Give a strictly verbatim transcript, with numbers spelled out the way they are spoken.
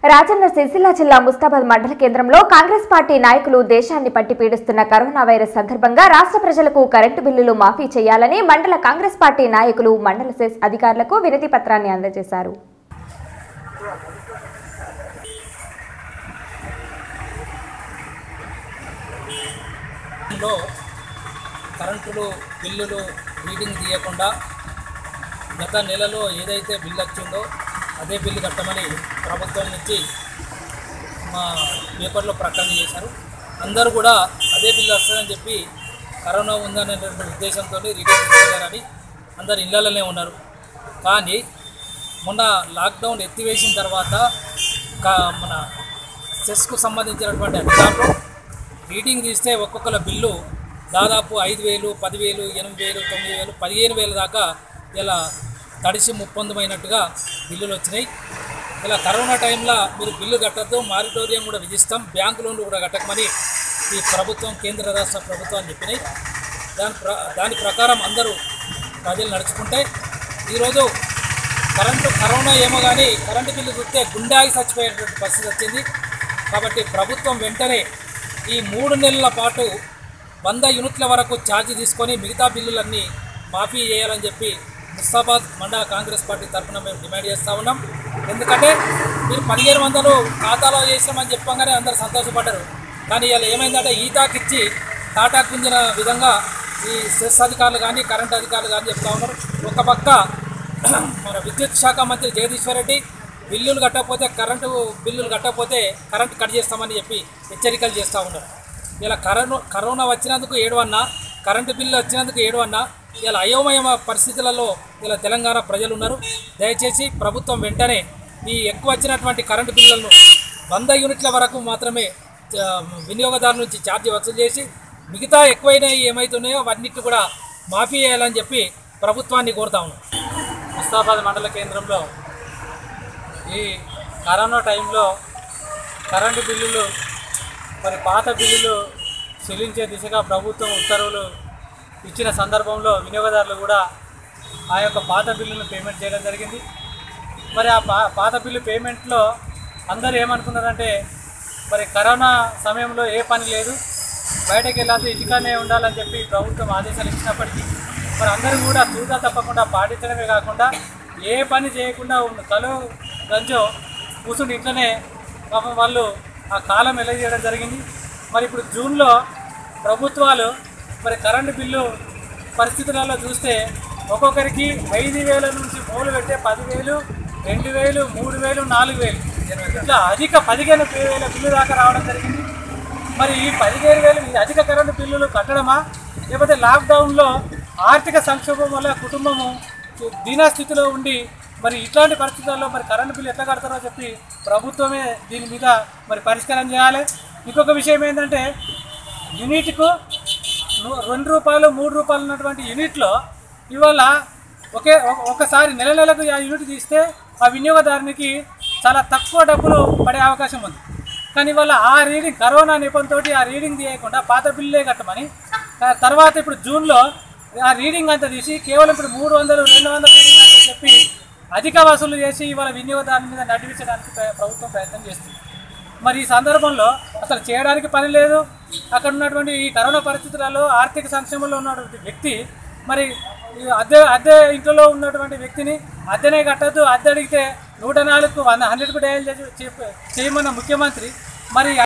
రాజన్న సిరిసిల్ల జిల్లా ముస్తాబాద్ మండల కేంద్రంలో కాంగ్రెస్ పార్టీ నాయకులు దేశాన్ని పట్టి పీడిస్తున్న కరోనా వైరస్ సందర్భంగా రాష్ట్ర ప్రజలకు కరెంటు బిల్లులు మాఫీ చేయాలని మండల కాంగ్రెస్ పార్టీ నాయకులు మండల సెస్ అధికారులకు వినతి పత్రాన్ని అందజేశారు. కరెంటులు బిల్లులు రీడింగ్ తీయకుండా గత నెలలో ఏదైతే బిల్లు వచ్చిందో అదే బిల్లు కట్టమని ప్రభుత్వం నుంచి మా పేపర్లో ప్రకటన చేశారు. అందరూ కూడా అదే బిల్లు వస్తుందని చెప్పి కరోనా ఉందనేటువంటి ఉద్దేశంతో రీడింగ్ తీసుకోవాలని అందరు ఇళ్లలోనే ఉన్నారు. కానీ మొన్న లాక్డౌన్ ఎత్తివేసిన తర్వాత మన సెస్కు సంబంధించినటువంటి అధికారులు రీడింగ్ తీస్తే ఒక్కొక్కల బిల్లు దాదాపు ఐదు వేలు పదివేలు ఎనిమిది వేలు తొమ్మిది వేలు పదిహేను వేలు దాకా ఇలా తడిసి ముప్పొందమైనట్టుగా బిల్లులు వచ్చినాయి. ఇలా కరోనా టైంలో మీరు బిల్లు కట్టద్దు, మారిటోరియం కూడా విధిస్తాం, బ్యాంకు లోన్లు కూడా కట్టకమని ఈ ప్రభుత్వం కేంద్ర రాష్ట్ర ప్రభుత్వాన్ని చెప్పినాయి. దాని ప్ర దాని ప్రకారం అందరూ ప్రజలు నడుచుకుంటే ఈరోజు కరెంటు కరోనా ఏమో కానీ కరెంటు బిల్లు చూస్తే గుండాగి చచ్చిపోయేటువంటి పరిస్థితి వచ్చింది. కాబట్టి ప్రభుత్వం వెంటనే ఈ మూడు నెలల పాటు వంద యూనిట్ల వరకు ఛార్జ్ తీసుకొని మిగతా బిల్లులన్నీ మాఫీ చేయాలని చెప్పి ముస్తాబాద్ మండల కాంగ్రెస్ పార్టీ తరఫున మేము డిమాండ్ చేస్తూ ఉన్నాం. ఎందుకంటే మీరు పదిహేను వందలు ఖాతాలో చేసామని చెప్పగానే అందరూ సంతోషపడ్డారు. కానీ ఇలా ఏమైందంటే ఈతాకిచ్చి టాటా కుందిన విధంగా ఈ సెస్ అధికారులు కానీ కరెంట్ అధికారులు కానీ చెప్తా ఉన్నారు. ఒక పక్క మన విద్యుత్ శాఖ మంత్రి జగదీశ్వర్ రెడ్డి బిల్లులు కట్టకపోతే కరెంటు బిల్లులు కట్టకపోతే కరెంటు కట్ చేస్తామని చెప్పి హెచ్చరికలు చేస్తూ ఉన్నారు. ఇలా కరోనా కరోనా వచ్చినందుకు ఏడవన్నా, కరెంటు బిల్లు వచ్చినందుకు ఏడవన్నా ఇలా అయోమయ పరిస్థితులలో ఇలా తెలంగాణ ప్రజలు ఉన్నారు. దయచేసి ప్రభుత్వం వెంటనే ఈ ఎక్కువ వచ్చినటువంటి కరెంటు బిల్లులను వంద యూనిట్ల వరకు మాత్రమే వినియోగదారుల నుంచి ఛార్జీ వసూలు చేసి మిగతా ఎక్కువైనవి ఏమవుతున్నాయో అవన్నిటి కూడా మాఫీ చేయాలని చెప్పి ప్రభుత్వాన్ని కోరుతా ఉన్నాం. ముస్తాబాద్ మండల కేంద్రంలో ఈ కరోనా టైంలో కరెంటు బిల్లులు మరి పాత బిల్లులు చెల్లించే దిశగా ప్రభుత్వం ఉత్తర్వులు ఇచ్చిన సందర్భంలో వినియోగదారులు కూడా ఆ యొక్క పాత బిల్లును పేమెంట్ చేయడం జరిగింది. మరి ఆ పా పాత బిల్లు పేమెంట్లో అందరూ ఏమనుకున్నారంటే మరి కరోనా సమయంలో ఏ పని లేదు, బయటకు వెళ్ళాలి, ఇంటికానే ఉండాలని చెప్పి ప్రభుత్వం ఆదేశాలు ఇచ్చినప్పటికీ మరి అందరూ కూడా తూదా తప్పకుండా పాటించడమే కాకుండా ఏ పని చేయకుండా కలో గంజో కూర్చుని ఇంట్లోనే పాపం వాళ్ళు ఆ కాలం ఎలా చేయడం జరిగింది. మరి ఇప్పుడు జూన్లో ప్రభుత్వాలు మరి కరెంటు బిల్లు పరిస్థితులలో చూస్తే ఒక్కొక్కరికి ఐదు వేల నుంచి మూడు పెట్టే పదివేలు రెండు వేలు మూడు వేలు నాలుగు వేలు ఇట్లా అధిక పదిహేను వేల బిల్లు దాకా రావడం జరిగింది. మరి ఈ పదిహేను వేలు ఈ అధిక కరెంటు బిల్లులు కట్టడమా, లేకపోతే లాక్డౌన్లో ఆర్థిక సంక్షోభం వల్ల కుటుంబము దీనాస్థితిలో ఉండి మరి ఇట్లాంటి పరిస్థితుల్లో మరి కరెంటు బిల్లు ఎట్లా కడతారో చెప్పి ప్రభుత్వమే దీని మీద మరి పరిష్కారం చేయాలి. ఇంకొక విషయం ఏంటంటే యూనిట్కు రెండు రూపాయలు మూడు రూపాయలు ఉన్నటువంటి యూనిట్లో ఇవాళ ఒకే ఒకసారి నెల నెలకు ఆ యూనిట్ తీస్తే ఆ వినియోగదారునికి చాలా తక్కువ డబ్బులు పడే అవకాశం ఉంది. కానీ ఇవాళ ఆ రీడింగ్ కరోనా నెపంతో ఆ రీడింగ్ తీయకుండా పాత బిల్లే కట్టమని తర్వాత ఇప్పుడు జూన్లో ఆ రీడింగ్ అంతా తీసి కేవలం ఇప్పుడు మూడు వందలు రెండు వందలు రీడింగ్ అని చెప్పి అధిక వసూలు చేసి ఇవాళ వినియోగదారుల మీద నడిపించడానికి ప్రభుత్వం ప్రయత్నం చేస్తుంది. మరి ఈ సందర్భంలో అసలు చేయడానికి పని లేదు. అక్కడ ఉన్నటువంటి ఈ కరోనా పరిస్థితులలో ఆర్థిక సంక్షేమంలో ఉన్నటువంటి వ్యక్తి మరి అద్దె అద్దె ఇంట్లో ఉన్నటువంటి వ్యక్తిని అద్దెనే కట్టద్దు, అద్దె అడిగితే నూట నాలుగు వంద హండ్రెడ్కు డయల్ చేయమన్న ముఖ్యమంత్రి మరి